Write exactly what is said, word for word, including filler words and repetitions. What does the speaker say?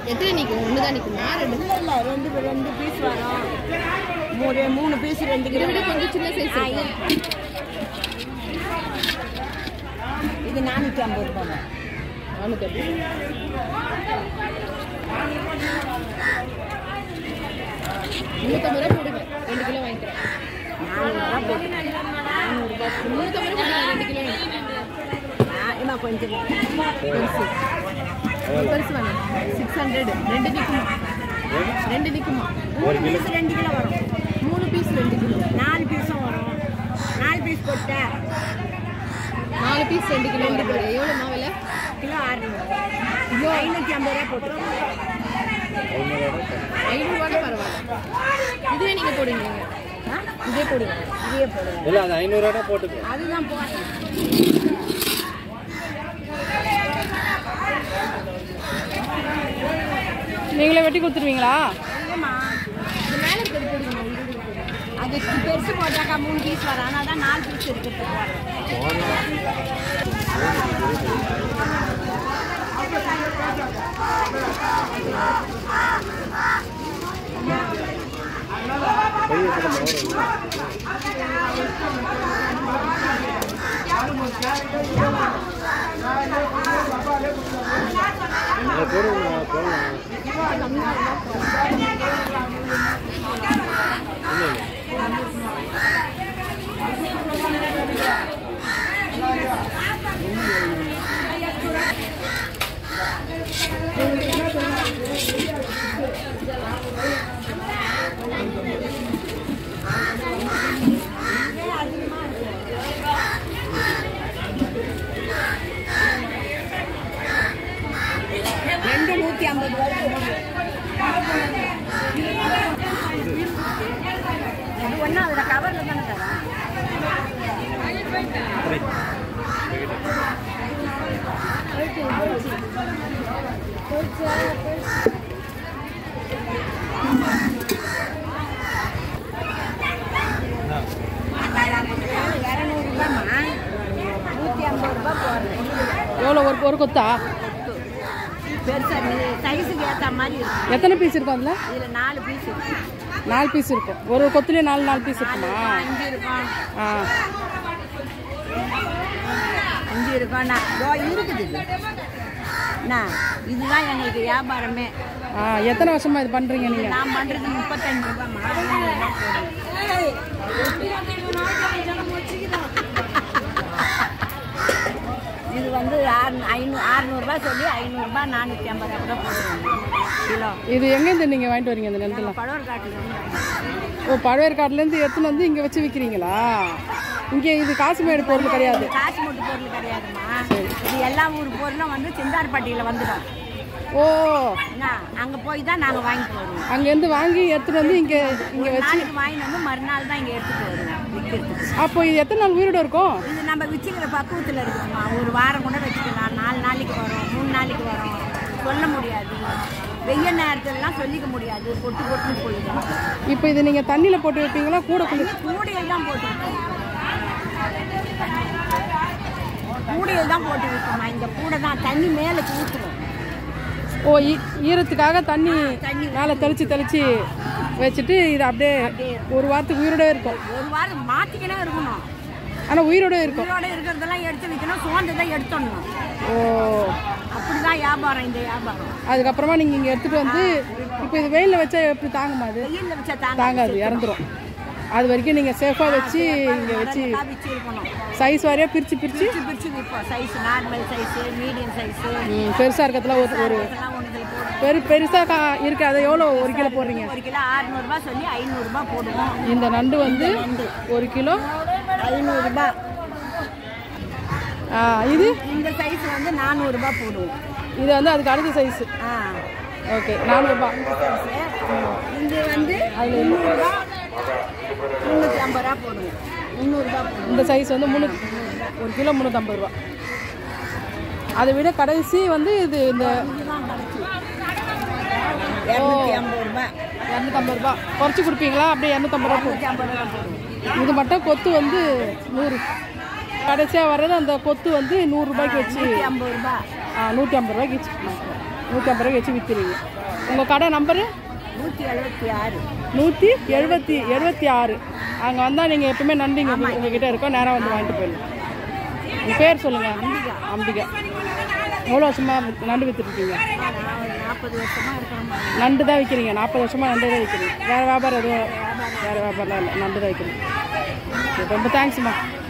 எத்தனை நிற்கும்? ஒன்று தான் நிற்குமா? ரெண்டு இல்லை இல்லை ரெண்டு ரெண்டு பீஸ் வரும். மூணு மூணு பீஸ் ரெண்டு கிலோ விட கொஞ்சம் சின்ன சைஸ். இது நானூற்றி ஐம்பது ரூபாய். நானூற்றி ஐம்பது நூற்றம்பது ரூபா போடுங்க. ரெண்டு கிலோ வாங்கிக்கிறேன். நானூறுரூவா போட்டு நானூறுரூபா நூற்றம்பது ரூபா ரெண்டு கிலோ ஏமா கொஞ்சம் பெருசு பெருசு வேணும். சிக்ஸ் ஹண்ட்ரட் ரெண்டு நிற்குமா? ரெண்டு நிற்குமா? மூணு பீஸ் ரெண்டு கிலோ வரும். மூணு பீஸ் ரெண்டு கிலோ. நாலு பீஸும் வரும். நாலு பீஸ் போட்டேன். நாலு பீஸ் ரெண்டு கிலோ ரெண்டு கிலோ எவ்வளோமா விலை? கிலோ ஆறுநூறு. கிலோ ஐநூற்றி ஐம்பது ரூபா போட்டுருவோம். ஐநூறுரூவான்னு பரவாயில்ல. இதுவே நீங்கள் போடுங்க. இதே போடுங்க. இதே போடுங்க. இல்லை அது ஐநூறுரூவா போட்டுக்கோ. அதுதான் போடுறேன். நீங்களே வெட்டி கொடுத்துருவீங்களா? இல்லைம்மா இது மேலே இருக்கிறது போடுங்க. அது பெருசு போட்டாக்கா மூணு பீஸ் வரும். ஆனால் தான் நாலு பீஸ் இருக்கிறது ரெண்டு நூற்றி ஐம்பது ரூபாய். அது ஒன்றா அதில் கவரில் தானே தரேன். இரநூறுபாம்மா நூற்றி ஐம்பது ரூபா போடுறேன். எவ்வளோ ஒரு ஒரு கொத்தா? பெருசாக சைஸுக்கு ஏற்ற மாதிரி இருக்கும். எத்தனை பீஸ் இருக்கும் அதில்? இதில் நாலு பீஸ் இருக்கு. நாலு பீஸ் இருக்கும். ஒரு கொத்துலேயே நாலு நாலு பீஸ் இருக்குமா? அஞ்சு இருக்கும். ஆ அஞ்சு இருக்கும்ண்ணா. இதோ இருக்குது இது. அண்ணா இதுதான் எங்களுக்கு வியாபாரமே. ஆ எத்தனை வருஷமா இது பண்ணுறீங்க நீங்கள்? நான் பண்ணுறது முப்பத்தஞ்சு ரூபாய்மா. இது வந்து ஆறு ஐநூறு அறுநூறுபா சொல்லி ஐநூறுரூபா நானூற்றி ஐம்பது ரூபா போட்டுருவாங்க கிலோ. இது எங்கேருந்து நீங்கள் வாங்கிட்டு வரீங்க இந்த நெல்லுலாம்? பழவர்காட்டில் ஓ பழவேற்காடுலேருந்து எடுத்துன்னு வந்து இங்கே வச்சு விற்கிறீங்களா? இங்கே இது காசுமேடு பொருள் கிடையாது. காசு மூட்டு பொருள் கிடையாதுமா. இது எல்லா ஊர் பொருளும் வந்து சிந்தார்பட்டியில் வந்துடும். ஓ என்ன அங்கே போய் தான் நாங்கள் வாங்கிட்டு வருவோம். அங்கேருந்து வாங்கி எடுத்துகிட்டு வந்து இங்கே இங்கே வச்சு வாங்கிட்டு வந்து மறுநாள் தான் இங்கே எடுத்துகிட்டு வருவோம் விற்கிறதுக்கு. அப்போ இது எத்தனை நாள் உயிரோடு இருக்கும்? இது நம்ம வச்சுக்கிற பக்குவத்தில் இருக்குமா. ஒரு வாரம் கூட வச்சுக்கலாம். நாலு நாளைக்கு வரும், மூணு நாளைக்கு வரும். சொல்ல முடியாது. வெய்ய நேரத்துலலாம் சொல்லிக்க முடியாது. பொட்டு பொட்டுன்னு போயிடும். இப்போ இது நீங்கள் தண்ணியில் போட்டு வைப்பீங்களா? கூட குளி கூடையில் தான் போட்டு வைப்போம். கூடையில் தான் போட்டு வைப்போம்மா. இந்த கூடை தான் தண்ணி மேலே ஊற்றுவோம். ஓ ஈரத்துக்காக தண்ணி மேலே தெளித்து தெளித்து வச்சுட்டு இது அப்படியே ஒரு வாரத்துக்கு உயிரோடவே இருக்கும். ஒரு வாரம் மாற்றிக்கினே இருக்கணும். ஆனால் உயிரோட இருக்கும். உயிரோட இருக்கிறதெல்லாம் எடுத்து வைக்கணும். சோர்ந்ததை எடுத்துடணும். ஓ அப்படிதான் வியாபாரம். இந்த வியாபாரம் அதுக்கப்புறமா நீங்கள் இங்கே எடுத்துகிட்டு வந்து இப்போ இது வெயிலில் வச்சா எப்படி தாங்குமா? அது வெயிலில் வச்சா தாங்காது, இறந்துடும். அது வரைக்கும் நீங்கள் சேஃபாக வச்சு இங்கே வச்சு வச்சு இருக்கணும். சைஸ் வாரியாக பிரித்து பிரித்து பிரிச்சு பிரிச்சு விற்போம். Size normal size, medium size, பெருசாக இருக்கிறதுல ஒரு ஒரு இதெல்லாம் ஒன்றுல போடுவோம். பெரு பெருசாக இருக்கு. அதை எவ்வளோ ஒரு கிலோ போடுறீங்க? ஒரு கிலோ அறுநூறுபா சொல்லி ஐநூறுரூபா போடுவோம். இந்த நண்டு வந்து ஒரு கிலோ ஐநூறுரூபா. இது இந்த சைஸ் வந்து நானூறுரூபா போடுவோம். இது வந்து அதுக்கு அடுத்த சைஸு. ஆ ஓகே நானூறுபா. இது வந்து முந்நூறுரூபா முந்நூற்றி ஐம்பது ரூபா போடுவோம். முந்நூறுரூபா போடுவோம். இந்த சைஸ் வந்து முந்நூறு ஒரு கிலோ முந்நூற்றம்பது ரூபா. அதை விட கடைசி வந்து இது இந்த இரநூத்தி ஐம்பது ரூபா இரநூத்தம்பது ரூபா குறைச்சி கொடுப்பீங்களா? அப்படியே இரநூத்தம்பது ரூபா போடுவோம். ஐம்பது ரூபா போடுவோம். இது மட்டும் கொத்து வந்து நூறு. கடைசியாக வர்றது அந்த கொத்து வந்து நூறுரூபாய்க்கு வச்சு ஐம்பது ரூபா நூற்றி ஐம்பது ரூபாய்க்கு வச்சு நூற்றி ஐம்பது ரூபாய்க்கு வச்சு விற்றுறீங்க. உங்கள் கடை நம்பரு நூற்றி எழுபத்தி ஆறு நூற்றி எழுபத்தி எழுபத்தி ஆறு. அங்கே வந்தால் நீங்கள் எப்பவுமே நன்றிங்க உங்ககிட்ட இருக்கோம், நேராக வந்து வாங்கிட்டு போயிடலாம். உங்கள் பேர் சொல்லுங்கள். அம்பிகா. அம்பிகா. எவ்வளோ வருஷமாக நண்டு விற்றுருக்கீங்க? நாற்பது வருஷமாக இருக்கிறோம். நண்டு தான் விற்கிறீங்க? நாற்பது வருஷமாக நண்டு தான் விற்கிறீங்க. வேறு வியாபாரம் எதுவும் வேறு வியாபாரம்லாம் இல்லை, நண்டு தான் விற்கிறீங்க. ரொம்ப தேங்க்ஸ்மா.